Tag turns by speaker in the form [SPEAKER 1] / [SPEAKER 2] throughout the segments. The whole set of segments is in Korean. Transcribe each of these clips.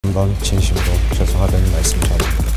[SPEAKER 1] 한번 진심으로 죄송하다는 말씀 전합니다.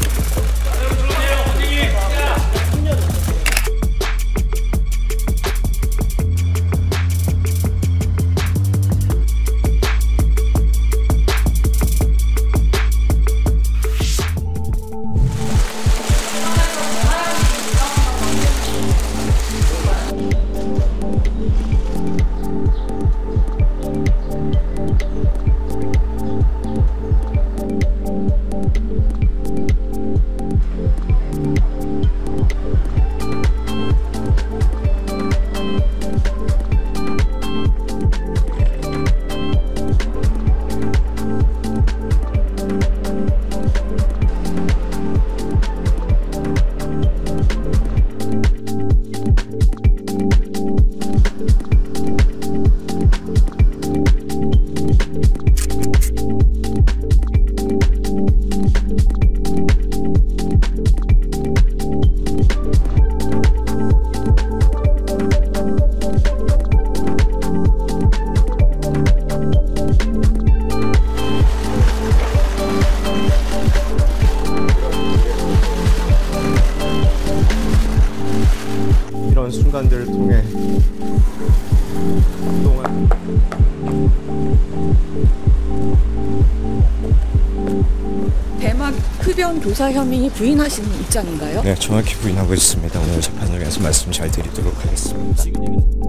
[SPEAKER 1] 이런 순간들을 통해 그동안
[SPEAKER 2] 대만 흡연 교사 혐의 부인하시는 입장인가요?
[SPEAKER 1] 네, 정확히 부인하고 있습니다. 오늘 재판을 위해서 말씀 잘 드리도록 하겠습니다.